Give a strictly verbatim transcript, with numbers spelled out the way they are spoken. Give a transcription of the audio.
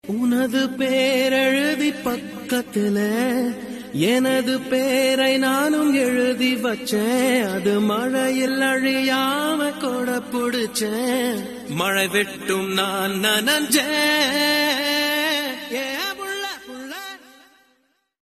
உனது பேரெழுதி பக்கத்துல எனது பேரை நானும் எழுதி வச்சேன். அது மழையில் அழியாம கொட புடிச்சேன். மழை வெட்டும் நான் நனஞ்சேன்.